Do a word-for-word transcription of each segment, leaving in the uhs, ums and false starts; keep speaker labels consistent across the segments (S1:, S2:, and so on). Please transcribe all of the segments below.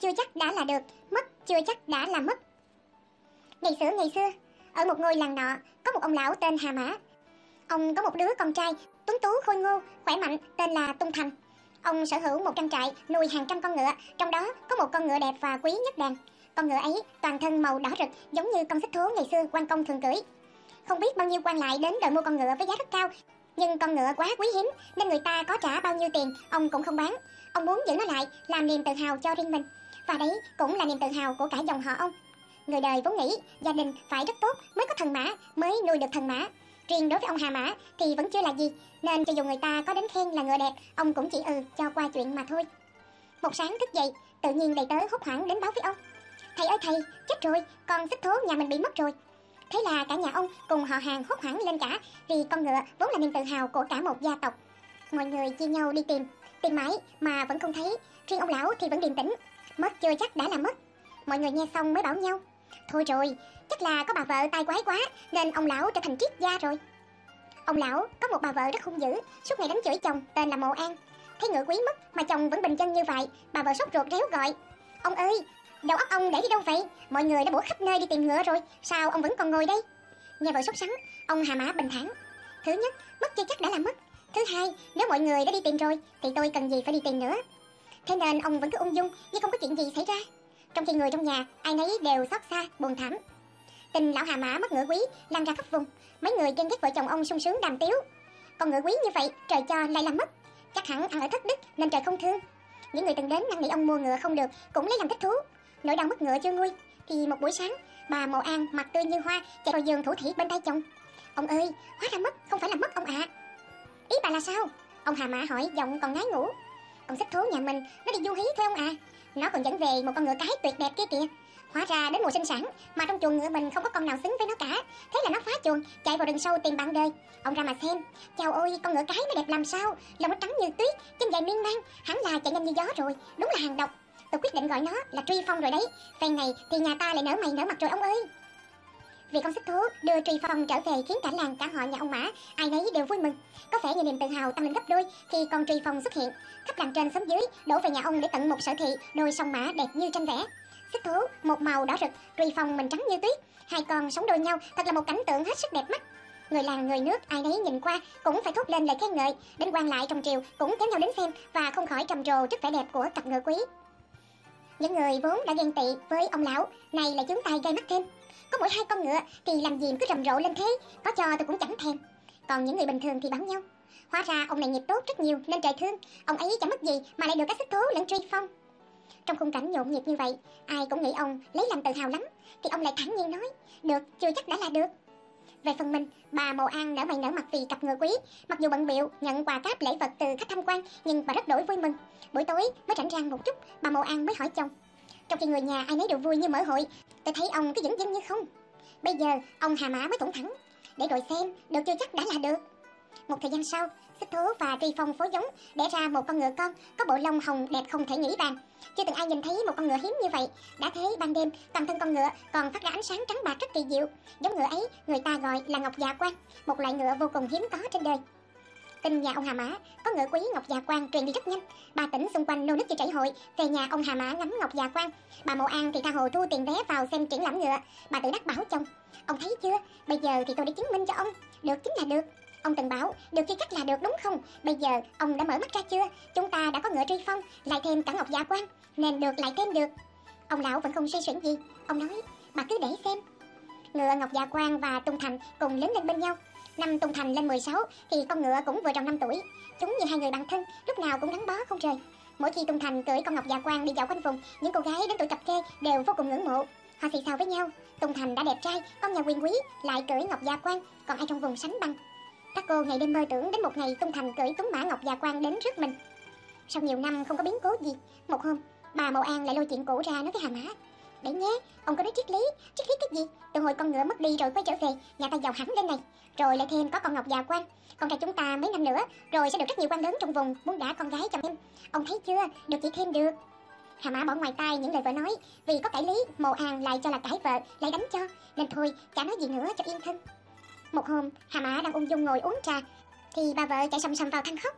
S1: chưa chắc đã là được, mất chưa chắc đã là mất. Ngày xưa ngày xưa, ở một ngôi làng nọ, có một ông lão tên Hà Mã. Ông có một đứa con trai tuấn tú khôi ngô, khỏe mạnh, tên là Tung Thành. Ông sở hữu một trang trại nuôi hàng trăm con ngựa, trong đó có một con ngựa đẹp và quý nhất đàn. Con ngựa ấy toàn thân màu đỏ rực, giống như con xích thố ngày xưa quan công thường cưỡi. Không biết bao nhiêu quan lại đến đòi mua con ngựa với giá rất cao, nhưng con ngựa quá quý hiếm nên người ta có trả bao nhiêu tiền ông cũng không bán. Ông muốn giữ nó lại làm niềm tự hào cho riêng mình, và đấy cũng là niềm tự hào của cả dòng họ ông. Người đời vốn nghĩ gia đình phải rất tốt mới có thần mã, mới nuôi được thần mã. Riêng đối với ông Hà Mã thì vẫn chưa là gì, nên cho dù người ta có đến khen là ngựa đẹp, ông cũng chỉ ừ cho qua chuyện mà thôi. Một sáng thức dậy, tự nhiên đầy tớ hốt hoảng đến báo với ông: thầy ơi thầy, chết rồi, con xích thố nhà mình bị mất rồi. Thế là cả nhà ông cùng họ hàng hốt hoảng lên cả, vì con ngựa vốn là niềm tự hào của cả một gia tộc. Mọi người chia nhau đi tìm, tìm mãi mà vẫn không thấy. Riêng ông lão thì vẫn điềm tĩnh, mất chưa chắc đã là mất. Mọi người nghe xong mới bảo nhau: thôi rồi, chắc là có bà vợ tai quái quá nên ông lão trở thành triết gia rồi. Ông lão có một bà vợ rất hung dữ, suốt ngày đánh chửi chồng tên là Mộ An. Thấy ngựa quý mất mà chồng vẫn bình chân như vậy, bà vợ sốt ruột réo gọi: ông ơi, đầu óc ông để đi đâu vậy? Mọi người đã bủa khắp nơi đi tìm ngựa rồi, sao ông vẫn còn ngồi đây? Nghe vợ sốt sắng, ông Hà Mã bình thản: thứ nhất, mất chưa chắc đã là mất. Thứ hai, nếu mọi người đã đi tìm rồi thì tôi cần gì phải đi tìm nữa. Thế nên ông vẫn cứ ung dung như không có chuyện gì xảy ra, trong khi người trong nhà ai nấy đều xót xa buồn thảm. Tin lão Hà Mã mất ngựa quý lan ra khắp vùng, mấy người ghen ghét vợ chồng ông sung sướng đàm tiếu. Con ngựa quý như vậy trời cho lại làm mất, chắc hẳn ăn ở thất đức nên trời không thương. Những người từng đến năn nỉ ông mua ngựa không được cũng lấy làm thích thú. Nỗi đau mất ngựa chưa nguôi thì một buổi sáng, bà Mộ An mặt tươi như hoa chạy vào giường thủ thỉ bên tay chồng: ông ơi, hóa ra mất không phải là mất ông ạ. À. Ý bà là sao? Ông Hà Mã hỏi giọng còn ngái ngủ. Con xích thố nhà mình nó đi du hí thôi ông à, nó còn dẫn về một con ngựa cái tuyệt đẹp kia kìa. Hóa ra đến mùa sinh sản mà trong chuồng ngựa mình không có con nào xứng với nó cả, thế là nó phá chuồng chạy vào rừng sâu tìm bạn đời. Ông ra mà xem, chào ôi, con ngựa cái nó đẹp làm sao, lông nó trắng như tuyết, chân dài miên man, hẳn là chạy nhanh như gió rồi, đúng là hàng độc. Tôi quyết định gọi nó là Truy Phong rồi đấy, phen này thì nhà ta lại nở mày nở mặt rồi ông ơi. Vì con xích thố đưa Truy Phong trở về khiến cả làng cả họ nhà ông Mã ai nấy đều vui mừng. Có vẻ như niềm tự hào tăng lên gấp đôi khi con Truy Phong xuất hiện. Khắp làng trên xóm dưới đổ về nhà ông để tận một sở thị đôi song mã đẹp như tranh vẽ. Xích thố một màu đỏ rực, Truy Phong mình trắng như tuyết, hai con sống đôi nhau thật là một cảnh tượng hết sức đẹp mắt. Người làng người nước ai nấy nhìn qua cũng phải thốt lên lời khen ngợi, đến quan lại trong triều cũng kéo nhau đến xem và không khỏi trầm trồ trước vẻ đẹp của cặp ngựa quý. Những người vốn đã ghen tị với ông lão này lại chướng tay gây mắt thêm. Có mỗi hai con ngựa thì làm gì cứ rầm rộ lên thế, có cho tôi cũng chẳng thèm. Còn những người bình thường thì bảo nhau: hóa ra ông này nghiệp tốt rất nhiều nên trời thương, ông ấy chẳng mất gì mà lại được các xích thố lẫn Truy Phong. Trong khung cảnh nhộn nhịp như vậy, ai cũng nghĩ ông lấy làm tự hào lắm, thì ông lại thản nhiên nói: được chưa chắc đã là được. Về phần mình, bà Mộ An nở mày nở mặt vì cặp ngựa quý, mặc dù bận bịu nhận quà cáp lễ vật từ khách tham quan nhưng bà rất đổi vui mừng. Buổi tối mới rảnh rang một chút, bà Mộ An mới hỏi chồng. Trong khi người nhà ai nấy đều vui như mở hội, tôi thấy ông cứ dửng dưng như không. Bây giờ ông Hà Mã mới thủng thẳng: để rồi xem, được chưa chắc đã là được. Một thời gian sau, xích thố và Truy Phong phối giống đẻ ra một con ngựa con có bộ lông hồng đẹp không thể nghĩ bàn. Chưa từng ai nhìn thấy một con ngựa hiếm như vậy. Đã thế ban đêm toàn thân con ngựa còn phát ra ánh sáng trắng bạc rất kỳ diệu. Giống ngựa ấy người ta gọi là Ngọc Già Quan, một loại ngựa vô cùng hiếm có trên đời. Tin nhà ông Hà Mã có ngựa quý Ngọc Già Quan truyền đi rất nhanh. Ba tỉnh xung quanh nô nức như chảy hội về nhà ông Hà Mã ngắm Ngọc Già Quan. Bà Mộ An thì tha hồ thu tiền vé vào xem triển lãm ngựa. Bà tự đắc bảo chồng: ông thấy chưa, bây giờ thì tôi đã chứng minh cho ông, được chính là được. Ông từng bảo được chưa chắc là được đúng không? Bây giờ ông đã mở mắt ra chưa? Chúng ta đã có ngựa Truy Phong, lại thêm cả Ngọc Già Quan, nên được lại thêm được. Ông lão vẫn không suy xuyển gì. Ông nói: bà cứ để xem. Ngựa Ngọc Già Quan và Tung Thành cùng lớn lên bên nhau. Năm Tung Thành lên mười sáu thì con ngựa cũng vừa tròn năm tuổi. Chúng như hai người bạn thân, lúc nào cũng gắn bó không rời. Mỗi khi Tung Thành cưỡi con Ngọc Già Quan đi dạo quanh vùng, những cô gái đến tuổi cặp kê đều vô cùng ngưỡng mộ. Họ xì xào với nhau: Tung Thành đã đẹp trai, con nhà quyền quý lại cưỡi Ngọc Già Quan, còn ai trong vùng sánh bằng. Các cô ngày đêm mơ tưởng đến một ngày Tung Thành cưỡi tuấn mã Ngọc Già Quan đến rước mình. Sau nhiều năm không có biến cố gì, một hôm bà Mộ An lại lôi chuyện cũ ra nói với Hà Mã: để nhé, ông có nói triết lý, triết lý cái gì? Từ hồi con ngựa mất đi rồi quay trở về, nhà ta giàu hẳn lên này, rồi lại thêm có con Ngọc Già Quan, con trai chúng ta mấy năm nữa rồi sẽ được rất nhiều quan lớn trong vùng muốn gả con gái cho em. Ông thấy chưa, được chỉ thêm được. Hà Mã bỏ ngoài tai những lời vợ nói, vì có cãi lý Mộ An lại cho là cãi vợ, lại đánh cho, nên thôi chả nói gì nữa cho yên thân. Một hôm Hà Mã đang ung dung ngồi uống trà thì bà vợ chạy sầm sầm vào than khóc: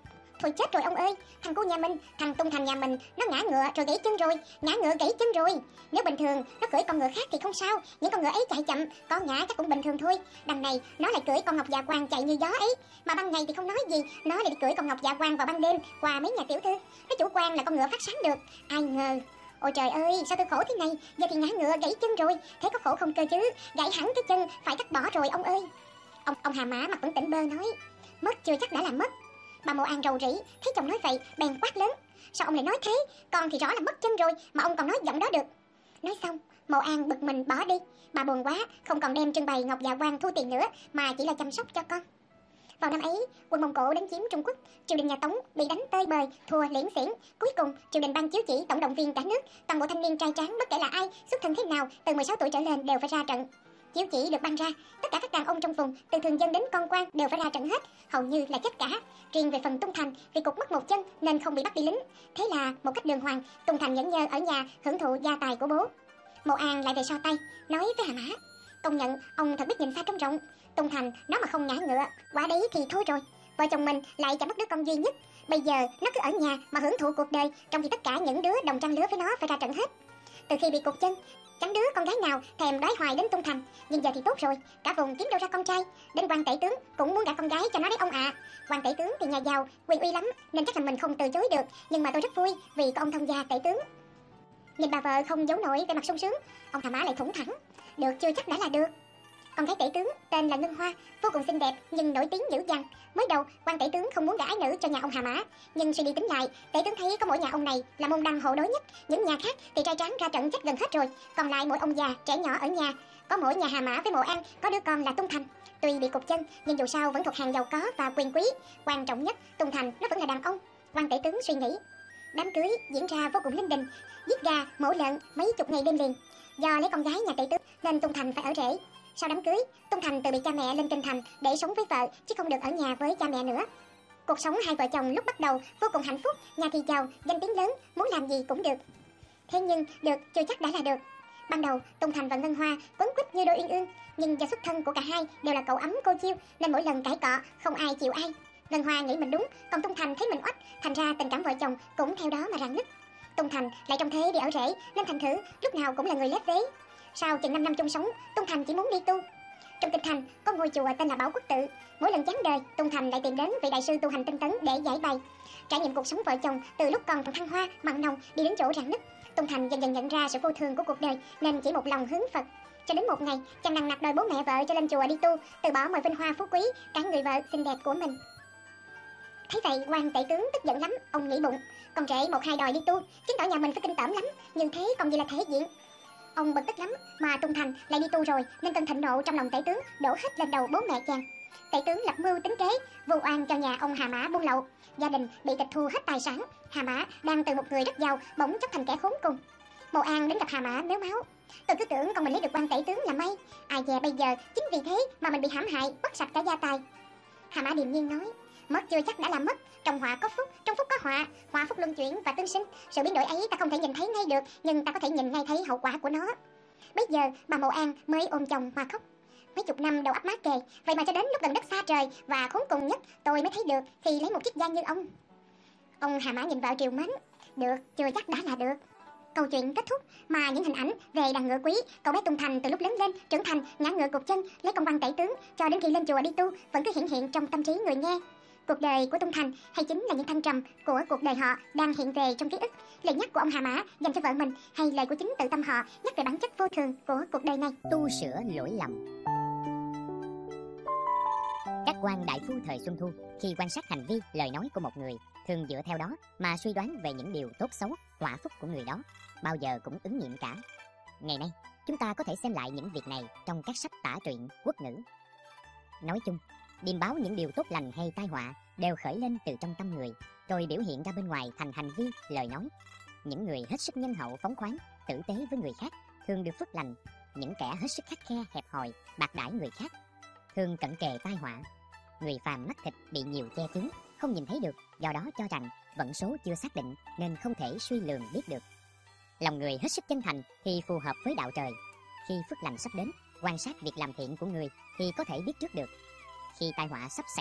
S1: Thôi chết rồi ông ơi, thằng cu nhà mình, thằng Tung Thành nhà mình, nó ngã ngựa rồi gãy chân rồi, ngã ngựa gãy chân rồi. Nếu bình thường nó cưỡi con ngựa khác thì không sao, những con ngựa ấy chạy chậm, có ngã chắc cũng bình thường thôi. Đằng này nó lại cưỡi con ngọc dạ quang chạy như gió ấy, mà ban ngày thì không nói gì, nó lại đi cưỡi con ngọc dạ quang vào ban đêm qua mấy nhà tiểu thư. Nó chủ quan là con ngựa phát sáng được, ai ngờ. Ôi trời ơi, sao tôi khổ thế này, giờ thì ngã ngựa gãy chân rồi, thế có khổ không cơ chứ, gãy hẳn cái chân, phải cắt bỏ rồi ông ơi. Ông ông Hà Mã mặt vẫn tỉnh bơ nói, mất chưa chắc đã là mất. Bà Mộ An rầu rĩ, thấy chồng nói vậy, bèn quát lớn, sao ông lại nói thế, con thì rõ là mất chân rồi, mà ông còn nói giọng đó được. Nói xong, Mộ An bực mình bỏ đi, bà buồn quá, không còn đem trưng bày ngọc dạ quang thu tiền nữa, mà chỉ là chăm sóc cho con. Vào năm ấy, quân Mông Cổ đánh chiếm Trung Quốc, triều đình nhà Tống bị đánh tơi bời, thua liễn xiển. Cuối cùng, triều đình ban chiếu chỉ tổng động viên cả nước, toàn bộ thanh niên trai tráng bất kể là ai, xuất thân thế nào, từ mười sáu tuổi trở lên đều phải ra trận. Chiếu chỉ được ban ra, tất cả các đàn ông trong vùng, từ thường dân đến con quan đều phải ra trận hết, hầu như là chết cả. Riêng về phần Tung Thành, vì cục mất một chân nên không bị bắt đi lính. Thế là một cách đường hoàng, Tung Thành nhẫn nhơ ở nhà hưởng thụ gia tài của bố. Mộ An lại về so tay, nói với Hà Mã, công nhận ông thật biết nhìn xa trông rộng. Tung Thành nó mà không ngã ngựa, quả đấy thì thôi rồi. Vợ chồng mình lại chẳng mất đứa con duy nhất. Bây giờ nó cứ ở nhà mà hưởng thụ cuộc đời, trong khi tất cả những đứa đồng trang lứa với nó phải ra trận hết. Từ khi bị cụt chân, chẳng đứa con gái nào thèm đói hoài đến Tung Thành. Nhưng giờ thì tốt rồi, cả vùng kiếm đâu ra con trai. Đến quan tể tướng cũng muốn gả con gái cho nó đấy ông ạ. À. Quan tể tướng thì nhà giàu, quyền uy lắm, nên chắc là mình không từ chối được. Nhưng mà tôi rất vui vì có ông thông gia tể tướng. Nhìn bà vợ không giấu nổi vẻ mặt sung sướng, ông Hà Mã lại thủng thẳng, được chưa chắc đã là được. Con gái tể tướng tên là Ngân Hoa, vô cùng xinh đẹp nhưng nổi tiếng dữ dằn. Mới đầu quan tể tướng không muốn gả ái nữ cho nhà ông Hà Mã, nhưng suy đi tính lại, tể tướng thấy có mỗi nhà ông này là môn đăng hộ đối nhất, những nhà khác thì trai tráng ra trận chết gần hết rồi, còn lại mỗi ông già trẻ nhỏ ở nhà. Có mỗi nhà Hà Mã với Mộ An có đứa con là Tung Thành, tuy bị cụt chân nhưng dù sao vẫn thuộc hàng giàu có và quyền quý. Quan trọng nhất, Tung Thành nó vẫn là đàn ông. Quan tể tướng suy nghĩ. Đám cưới diễn ra vô cùng linh đình, giết gà mổ lợn mấy chục ngày đêm liền. Do lấy con gái nhà tể tướng nên Tung Thành phải ở rể. Sau đám cưới, Tung Thành từ bị cha mẹ lên kinh thành để sống với vợ, chứ không được ở nhà với cha mẹ nữa. Cuộc sống hai vợ chồng lúc bắt đầu vô cùng hạnh phúc, nhà thì giàu, danh tiếng lớn, muốn làm gì cũng được. Thế nhưng được chưa chắc đã là được. Ban đầu, Tung Thành và Ngân Hoa quấn quýt như đôi uyên ương, nhưng do xuất thân của cả hai đều là cậu ấm cô chiêu nên mỗi lần cãi cọ không ai chịu ai. Ngân Hoa nghĩ mình đúng, còn Tung Thành thấy mình oách, thành ra tình cảm vợ chồng cũng theo đó mà rạn nứt. Tung Thành lại trong thế đi ở rể nên thành thử lúc nào cũng là người lép vế. Sau chừng năm năm chung sống, Tung Thành chỉ muốn đi tu. Trong kinh thành có ngôi chùa tên là Bảo Quốc Tự. Mỗi lần chán đời, Tung Thành lại tìm đến vị đại sư tu hành tinh tấn để giải bày. Trải nghiệm cuộc sống vợ chồng từ lúc còn thăng hoa, mặn nồng đi đến chỗ rạn nứt, Tung Thành dần dần nhận ra sự vô thường của cuộc đời nên chỉ một lòng hướng Phật. Cho đến một ngày, chàng nằng nặc đòi bố mẹ vợ cho lên chùa đi tu, từ bỏ mọi vinh hoa phú quý, cả người vợ xinh đẹp của mình. Thấy vậy, quan tể tướng tức giận lắm, ông nghĩ bụng, con rể một hai đòi đi tu, chứng tỏ nhà mình phải kinh tởm lắm, như thế còn gì là thể diện. Ông bực tức lắm, mà Tung Thành lại đi tu rồi nên cơn thịnh nộ trong lòng tể tướng đổ hết lên đầu bố mẹ chàng. Tể tướng lập mưu tính kế, vu oan cho nhà ông Hà Mã buôn lậu, gia đình bị tịch thu hết tài sản. Hà Mã đang từ một người rất giàu bỗng chốc thành kẻ khốn cùng. Mộ An đến gặp Hà Mã mếu máu, tôi cứ tưởng con mình lấy được quan tể tướng là may, ai dè bây giờ chính vì thế mà mình bị hãm hại, mất sạch cả gia tài. Hà Mã điềm nhiên nói, mất chưa chắc đã là mất, trong họa có phúc, trong phúc có họa, họa phúc luân chuyển và tương sinh. Sự biến đổi ấy ta không thể nhìn thấy ngay được, nhưng ta có thể nhìn ngay thấy hậu quả của nó. Bây giờ bà Mộ An mới ôm chồng mà khóc. Mấy chục năm đầu ấp má kề, vậy mà cho đến lúc gần đất xa trời và khốn cùng nhất tôi mới thấy được thì lấy một chiếc gian như ông. Ông Hà Mã nhìn vợ triều mến, được chưa chắc đã là được. Câu chuyện kết thúc mà những hình ảnh về đàn ngựa quý, cậu bé Tung Thành từ lúc lớn lên trưởng thành, ngã ngựa cụt chân, lấy công văn tể tướng cho đến khi lên chùa đi tu vẫn cứ hiện hiện trong tâm trí người nghe. Cuộc đời của Tung Thành hay chính là những thăng trầm của cuộc đời họ đang hiện về trong ký ức. Lời nhắc của ông Hà Mã dành cho vợ mình hay lời của chính tự tâm họ nhắc về bản chất vô thường của cuộc đời này.
S2: Tu sửa lỗi lầm. Các quan đại phu thời Xuân Thu khi quan sát hành vi, lời nói của một người thường dựa theo đó mà suy đoán về những điều tốt xấu, họa phúc của người đó, bao giờ cũng ứng nghiệm cả. Ngày nay, chúng ta có thể xem lại những việc này trong các sách tả truyện, quốc ngữ. Nói chung, điềm báo những điều tốt lành hay tai họa đều khởi lên từ trong tâm người, rồi biểu hiện ra bên ngoài thành hành vi, lời nói. Những người hết sức nhân hậu phóng khoáng, tử tế với người khác thường được phước lành. Những kẻ hết sức khắt khe, hẹp hòi, bạc đãi người khác thường cận kề tai họa. Người phàm mắt thịt bị nhiều che chướng, không nhìn thấy được, do đó cho rằng vận số chưa xác định nên không thể suy lường biết được. Lòng người hết sức chân thành thì phù hợp với đạo trời. Khi phước lành sắp đến, quan sát việc làm thiện của người thì có thể biết trước được. Khi tai họa sắp xảy ra,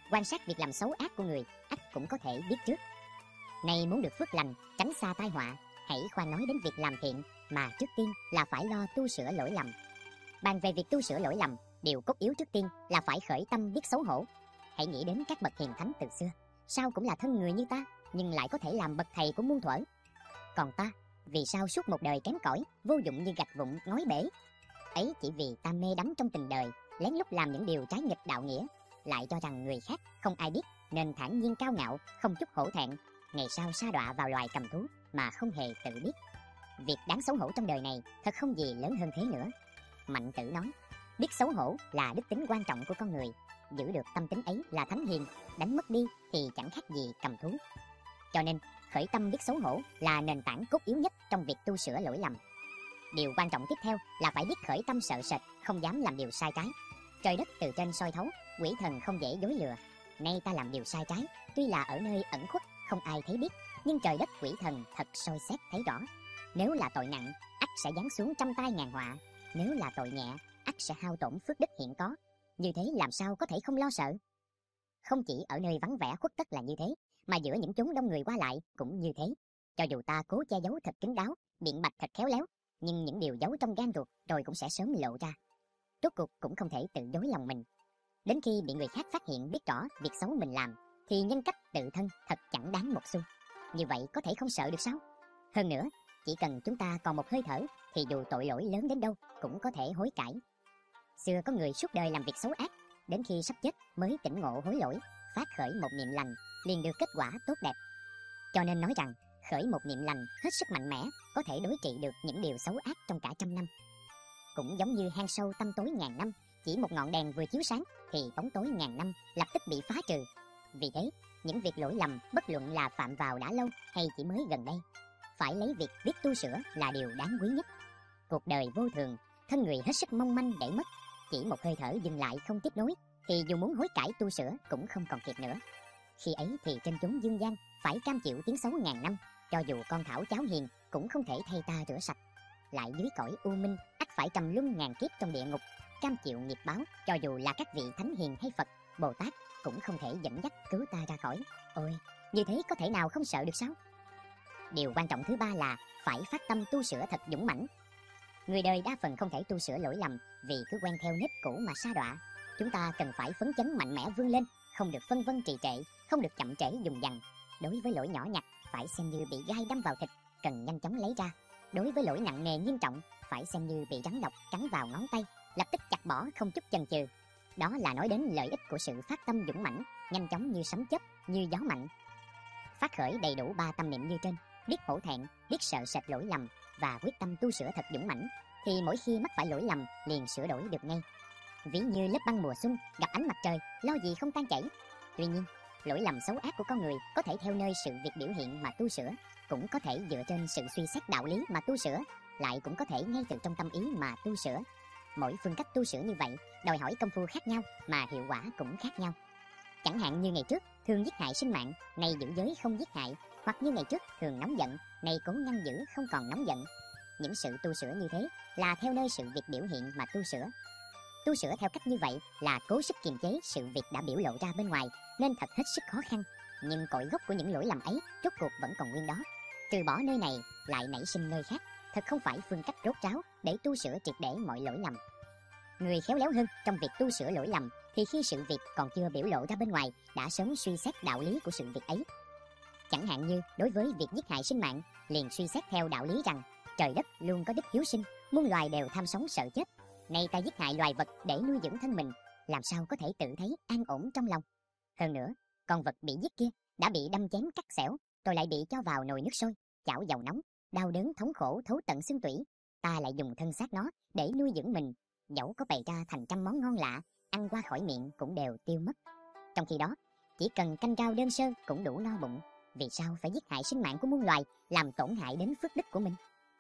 S2: quan sát việc làm xấu ác của người, ắt cũng có thể biết trước. Nay muốn được phước lành, tránh xa tai họa, hãy khoan nói đến việc làm thiện, mà trước tiên là phải lo tu sửa lỗi lầm. Bàn về việc tu sửa lỗi lầm, điều cốt yếu trước tiên là phải khởi tâm biết xấu hổ. Hãy nghĩ đến các bậc hiền thánh từ xưa, sao cũng là thân người như ta, nhưng lại có thể làm bậc thầy của muôn thuở. Còn ta, vì sao suốt một đời kém cỏi, vô dụng như gạch vụn ngói bể? Ấy chỉ vì ta mê đắm trong tình đời, lén lút làm những điều trái nghịch đạo nghĩa, lại cho rằng người khác không ai biết, nên thản nhiên cao ngạo, không chút hổ thẹn, ngày sau sa đọa vào loài cầm thú mà không hề tự biết. Việc đáng xấu hổ trong đời này thật không gì lớn hơn thế nữa. Mạnh Tử nói, biết xấu hổ là đức tính quan trọng của con người, giữ được tâm tính ấy là thánh hiền, đánh mất đi thì chẳng khác gì cầm thú. Cho nên khởi tâm biết xấu hổ là nền tảng cốt yếu nhất trong việc tu sửa lỗi lầm. Điều quan trọng tiếp theo là phải biết khởi tâm sợ sệt, không dám làm điều sai trái. Trời đất từ trên soi thấu, quỷ thần không dễ dối lừa. Nay ta làm điều sai trái, tuy là ở nơi ẩn khuất không ai thấy biết, nhưng trời đất quỷ thần thật soi xét thấy rõ. Nếu là tội nặng, ắt sẽ giáng xuống trăm tai ngàn họa; nếu là tội nhẹ, ắt sẽ hao tổn phước đức hiện có. Như thế làm sao có thể không lo sợ? Không chỉ ở nơi vắng vẻ khuất tất là như thế, mà giữa những chốn đông người qua lại cũng như thế. Cho dù ta cố che giấu thật kín đáo, biện bạch thật khéo léo, nhưng những điều giấu trong gan ruột rồi cũng sẽ sớm lộ ra. Rốt cuộc cũng không thể tự dối lòng mình. Đến khi bị người khác phát hiện biết rõ việc xấu mình làm, thì nhân cách tự thân thật chẳng đáng một xu. Như vậy có thể không sợ được sao? Hơn nữa, chỉ cần chúng ta còn một hơi thở, thì dù tội lỗi lớn đến đâu cũng có thể hối cải. Xưa có người suốt đời làm việc xấu ác, đến khi sắp chết mới tỉnh ngộ hối lỗi, phát khởi một niệm lành, liền được kết quả tốt đẹp. Cho nên nói rằng khởi một niệm lành hết sức mạnh mẽ, có thể đối trị được những điều xấu ác trong cả trăm năm. Cũng giống như hang sâu tăm tối ngàn năm, chỉ một ngọn đèn vừa chiếu sáng thì bóng tối ngàn năm lập tức bị phá trừ. Vì thế, những việc lỗi lầm bất luận là phạm vào đã lâu hay chỉ mới gần đây, phải lấy việc biết tu sửa là điều đáng quý nhất. Cuộc đời vô thường, thân người hết sức mong manh để mất, chỉ một hơi thở dừng lại không tiếp nối, thì dù muốn hối cải tu sửa cũng không còn kịp nữa. Khi ấy thì trên chốn dương gian phải cam chịu tiếng xấu ngàn năm, cho dù con thảo cháu hiền cũng không thể thay ta rửa sạch. Lại dưới cõi u minh ắt phải trầm luân ngàn kiếp trong địa ngục, cam chịu nghiệp báo, cho dù là các vị thánh hiền hay Phật, Bồ Tát cũng không thể dẫn dắt cứu ta ra khỏi. Ôi, như thế có thể nào không sợ được sao? Điều quan trọng thứ ba là phải phát tâm tu sửa thật dũng mãnh. Người đời đa phần không thể tu sửa lỗi lầm vì cứ quen theo nếp cũ mà sa đọa. Chúng ta cần phải phấn chấn mạnh mẽ vươn lên, không được phân vân trì trệ, không được chậm trễ dùng dằng. Đối với lỗi nhỏ nhặt phải xem như bị gai đâm vào thịt, cần nhanh chóng lấy ra. Đối với lỗi nặng nề nghiêm trọng phải xem như bị rắn độc cắn vào ngón tay, lập tức chặt bỏ không chút chần chừ. Đó là nói đến lợi ích của sự phát tâm dũng mãnh, nhanh chóng như sấm chớp, như gió mạnh. Phát khởi đầy đủ ba tâm niệm như trên, biết hổ thẹn, biết sợ sệt lỗi lầm và quyết tâm tu sửa thật dũng mãnh, thì mỗi khi mắc phải lỗi lầm liền sửa đổi được ngay. Ví như lớp băng mùa xuân gặp ánh mặt trời, lo gì không tan chảy. Tuy nhiên, lỗi lầm xấu ác của con người có thể theo nơi sự việc biểu hiện mà tu sửa, cũng có thể dựa trên sự suy xét đạo lý mà tu sửa, lại cũng có thể ngay từ trong tâm ý mà tu sửa. Mỗi phương cách tu sửa như vậy đòi hỏi công phu khác nhau mà hiệu quả cũng khác nhau. Chẳng hạn như ngày trước thường giết hại sinh mạng, nay giữ giới không giết hại, hoặc như ngày trước thường nóng giận, nay cố ngăn giữ không còn nóng giận. Những sự tu sửa như thế là theo nơi sự việc biểu hiện mà tu sửa. Tu sửa theo cách như vậy là cố sức kiềm chế sự việc đã biểu lộ ra bên ngoài, nên thật hết sức khó khăn. Nhưng cội gốc của những lỗi lầm ấy rốt cuộc vẫn còn nguyên đó. Từ bỏ nơi này lại nảy sinh nơi khác, thật không phải phương cách rốt ráo để tu sửa triệt để mọi lỗi lầm. Người khéo léo hơn trong việc tu sửa lỗi lầm thì khi sự việc còn chưa biểu lộ ra bên ngoài đã sớm suy xét đạo lý của sự việc ấy. Chẳng hạn như đối với việc giết hại sinh mạng, liền suy xét theo đạo lý rằng trời đất luôn có đức hiếu sinh, muôn loài đều tham sống sợ chết. Nay ta giết hại loài vật để nuôi dưỡng thân mình, làm sao có thể tự thấy an ổn trong lòng. Hơn nữa, con vật bị giết kia đã bị đâm chém cắt xẻo, rồi lại bị cho vào nồi nước sôi, chảo dầu nóng, đau đớn thống khổ thấu tận xương tủy. Ta lại dùng thân xác nó để nuôi dưỡng mình, dẫu có bày ra thành trăm món ngon lạ, ăn qua khỏi miệng cũng đều tiêu mất. Trong khi đó, chỉ cần canh rau đơn sơ cũng đủ no bụng, vì sao phải giết hại sinh mạng của muôn loài, làm tổn hại đến phước đức của mình?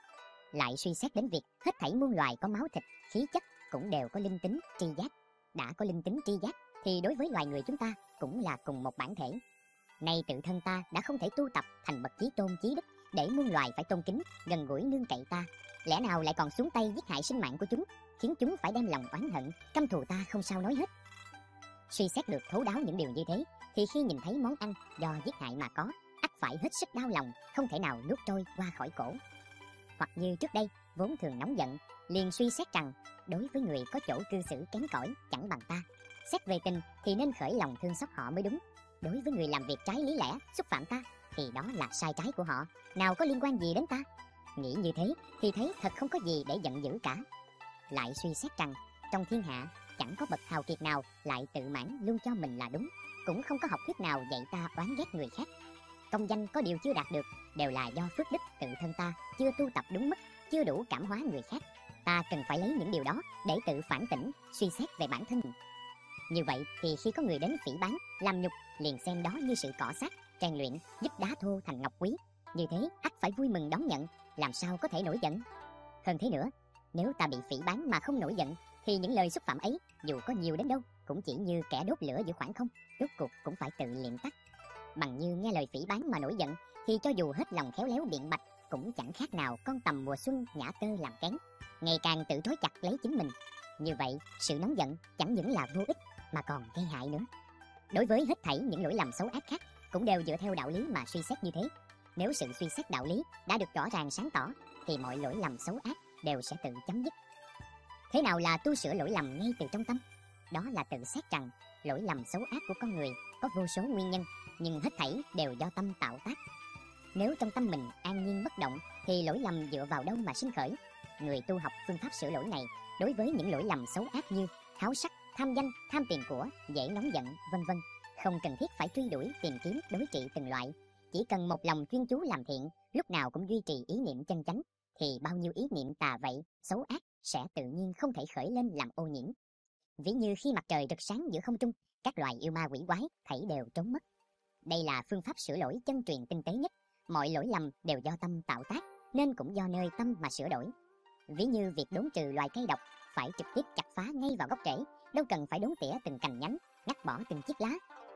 S2: Lại suy xét đến việc hết thảy muôn loài có máu thịt, khí chất cũng đều có linh tính tri giác. Đã có linh tính tri giác thì đối với loài người chúng ta cũng là cùng một bản thể. Nay tự thân ta đã không thể tu tập thành bậc chí tôn chí đức để muôn loài phải tôn kính, gần gũi nương cậy ta, lẽ nào lại còn xuống tay giết hại sinh mạng của chúng, khiến chúng phải đem lòng oán hận, căm thù ta không sao nói hết. Suy xét được thấu đáo những điều như thế, thì khi nhìn thấy món ăn do giết hại mà có, ắt phải hết sức đau lòng, không thể nào nuốt trôi qua khỏi cổ. Hoặc như trước đây, vốn thường nóng giận, liền suy xét rằng đối với người có chỗ cư xử kém cỏi chẳng bằng ta, xét về tình thì nên khởi lòng thương xót họ mới đúng. Đối với người làm việc trái lý lẽ, xúc phạm ta, thì đó là sai trái của họ, nào có liên quan gì đến ta. Nghĩ như thế thì thấy thật không có gì để giận dữ cả. Lại suy xét rằng trong thiên hạ chẳng có bậc hào kiệt nào lại tự mãn luôn cho mình là đúng, cũng không có học thuyết nào dạy ta oán ghét người khác. Công danh có điều chưa đạt được đều là do phước đức tự thân ta chưa tu tập đúng mức, chưa đủ cảm hóa người khác. Ta cần phải lấy những điều đó để tự phản tỉnh, suy xét về bản thân mình. Như vậy thì khi có người đến phỉ báng, làm nhục, liền xem đó như sự cọ xát, rèn luyện, giúp đá thô thành ngọc quý. Như thế ắt phải vui mừng đón nhận, làm sao có thể nổi giận. Hơn thế nữa, nếu ta bị phỉ báng mà không nổi giận, thì những lời xúc phạm ấy dù có nhiều đến đâu cũng chỉ như kẻ đốt lửa giữa khoảng không, rốt cuộc cũng phải tự liệm tắt. Bằng như nghe lời phỉ báng mà nổi giận, thì cho dù hết lòng khéo léo biện bạch cũng chẳng khác nào con tầm mùa xuân nhả tơ làm kén, ngày càng tự trói chặt lấy chính mình. Như vậy, sự nóng giận chẳng những là vô ích mà còn gây hại nữa. Đối với hết thảy những lỗi lầm xấu ác khác cũng đều dựa theo đạo lý mà suy xét như thế. Nếu sự suy xét đạo lý đã được rõ ràng sáng tỏ, thì mọi lỗi lầm xấu ác đều sẽ tự chấm dứt. Thế nào là tu sửa lỗi lầm ngay từ trong tâm? Đó là tự xét rằng lỗi lầm xấu ác của con người có vô số nguyên nhân, nhưng hết thảy đều do tâm tạo tác. Nếu trong tâm mình an nhiên bất động, thì lỗi lầm dựa vào đâu mà sinh khởi? Người tu học phương pháp sửa lỗi này, đối với những lỗi lầm xấu ác như háo sắc, tham danh, tham tiền của, dễ nóng giận, vân vân, không cần thiết phải truy đuổi tìm kiếm đối trị từng loại, chỉ cần một lòng chuyên chú làm thiện, lúc nào cũng duy trì ý niệm chân chánh, thì bao nhiêu ý niệm tà vậy, xấu ác sẽ tự nhiên không thể khởi lên làm ô nhiễm. Ví như khi mặt trời rực sáng giữa không trung, các loài yêu ma quỷ quái thảy đều trốn mất. Đây là phương pháp sửa lỗi chân truyền tinh tế nhất. Mọi lỗi lầm đều do tâm tạo tác, nên cũng do nơi tâm mà sửa đổi. Ví như việc đốn trừ loài cây độc, phải trực tiếp chặt phá ngay vào gốc rễ, đâu cần phải đốn tỉa từng cành nhánh, ngắt bỏ từng chiếc lá.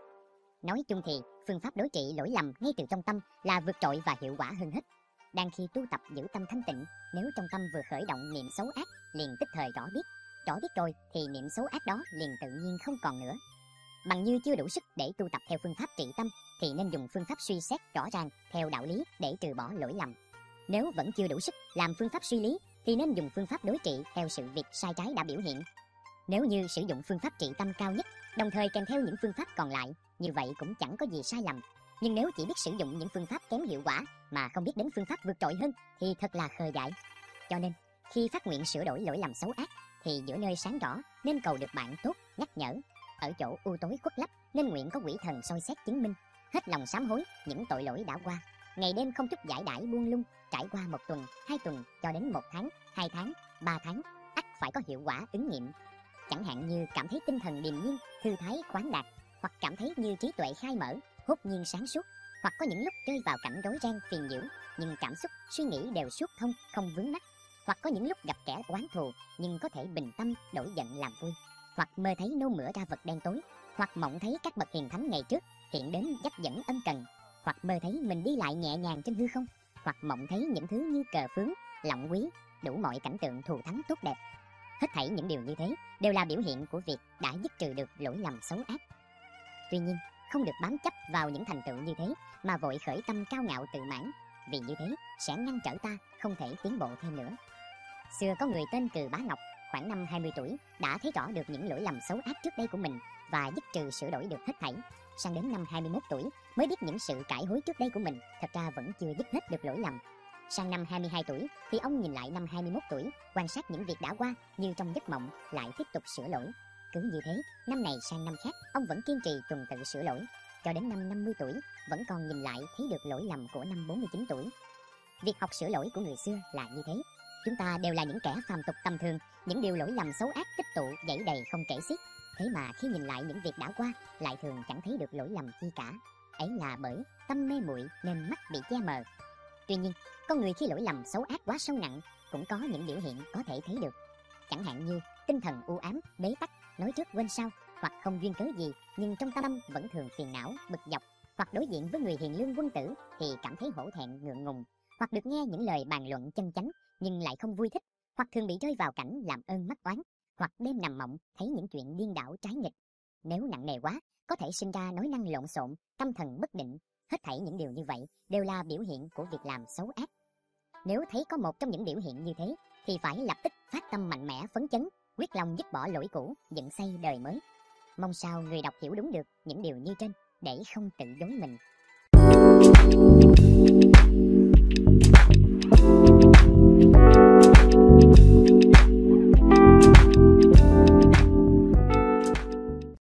S2: Nói chung thì phương pháp đối trị lỗi lầm ngay từ trong tâm là vượt trội và hiệu quả hơn hết. Đang khi tu tập giữ tâm thanh tịnh, nếu trong tâm vừa khởi động niệm xấu ác, liền tức thời rõ biết. Rõ biết rồi thì niệm xấu ác đó liền tự nhiên không còn nữa. Bằng như chưa đủ sức để tu tập theo phương pháp trị tâm, thì nên dùng phương pháp suy xét rõ ràng theo đạo lý để trừ bỏ lỗi lầm. Nếu vẫn chưa đủ sức làm phương pháp suy lý, thì nên dùng phương pháp đối trị theo sự việc sai trái đã biểu hiện. Nếu như sử dụng phương pháp trị tâm cao nhất, đồng thời kèm theo những phương pháp còn lại, như vậy cũng chẳng có gì sai lầm. Nhưng nếu chỉ biết sử dụng những phương pháp kém hiệu quả mà không biết đến phương pháp vượt trội hơn, thì thật là khờ dại. Cho nên, khi phát nguyện sửa đổi lỗi lầm xấu ác, thì giữa nơi sáng rõ nên cầu được bạn tốt nhắc nhở, ở chỗ u tối khuất lấp nên nguyện có quỷ thần soi xét chứng minh, hết lòng sám hối những tội lỗi đã qua, ngày đêm không chút giải đãi buông lung, trải qua một tuần, hai tuần cho đến một tháng, hai tháng, ba tháng, ắt phải có hiệu quả ứng nghiệm. Chẳng hạn như cảm thấy tinh thần điềm nhiên, thư thái khoáng đạt, hoặc cảm thấy như trí tuệ khai mở, hốt nhiên sáng suốt, hoặc có những lúc rơi vào cảnh rối ren phiền nhiễu, nhưng cảm xúc, suy nghĩ đều suốt thông, không vướng mắc, hoặc có những lúc gặp kẻ oán thù, nhưng có thể bình tâm đổi giận làm vui, hoặc mơ thấy nôn mửa ra vật đen tối, hoặc mộng thấy các bậc hiền thánh ngày trước hiện đến dắt dẫn ân cần, hoặc mơ thấy mình đi lại nhẹ nhàng trên hư không, hoặc mộng thấy những thứ như cờ phướng, lọng quý, đủ mọi cảnh tượng thù thắng tốt đẹp. Hết thảy những điều như thế đều là biểu hiện của việc đã dứt trừ được lỗi lầm xấu ác. Tuy nhiên, không được bám chấp vào những thành tựu như thế mà vội khởi tâm cao ngạo tự mãn, vì như thế sẽ ngăn trở ta không thể tiến bộ thêm nữa. Xưa có người tên Cừ Bá Ngọc, khoảng năm hai mươi tuổi, đã thấy rõ được những lỗi lầm xấu ác trước đây của mình và dứt trừ sửa đổi được hết thảy. Sang đến năm hai mươi mốt tuổi mới biết những sự cải hối trước đây của mình thật ra vẫn chưa dứt hết được lỗi lầm. Sang năm hai mươi hai tuổi thì ông nhìn lại năm hai mươi mốt tuổi, quan sát những việc đã qua như trong giấc mộng, lại tiếp tục sửa lỗi. Cứ như thế, năm này sang năm khác, ông vẫn kiên trì tuần tự sửa lỗi, cho đến năm năm mươi tuổi vẫn còn nhìn lại thấy được lỗi lầm của năm bốn mươi chín tuổi. Việc học sửa lỗi của người xưa là như thế. Chúng ta đều là những kẻ phàm tục tầm thường, những điều lỗi lầm xấu ác tích tụ dãy đầy không kể xiết. Thế mà khi nhìn lại những việc đã qua, lại thường chẳng thấy được lỗi lầm chi cả. Ấy là bởi tâm mê muội nên mắt bị che mờ. Tuy nhiên, con người khi lỗi lầm xấu ác quá sâu nặng cũng có những biểu hiện có thể thấy được. Chẳng hạn như tinh thần u ám, bế tắc, nói trước quên sau, hoặc không duyên cớ gì nhưng trong tâm vẫn thường phiền não, bực dọc, hoặc đối diện với người hiền lương quân tử thì cảm thấy hổ thẹn ngượng ngùng, hoặc được nghe những lời bàn luận chân chánh nhưng lại không vui thích, hoặc thường bị rơi vào cảnh làm ơn mắc oán, hoặc đêm nằm mộng thấy những chuyện điên đảo trái nghịch. Nếu nặng nề quá, có thể sinh ra nói năng lộn xộn, tâm thần bất định. Hết thảy những điều như vậy đều là biểu hiện của việc làm xấu ác. Nếu thấy có một trong những biểu hiện như thế, thì phải lập tức phát tâm mạnh mẽ phấn chấn, quyết lòng dứt bỏ lỗi cũ, dựng xây đời mới. Mong sao người đọc hiểu đúng được những điều như trên, để không tự dối mình.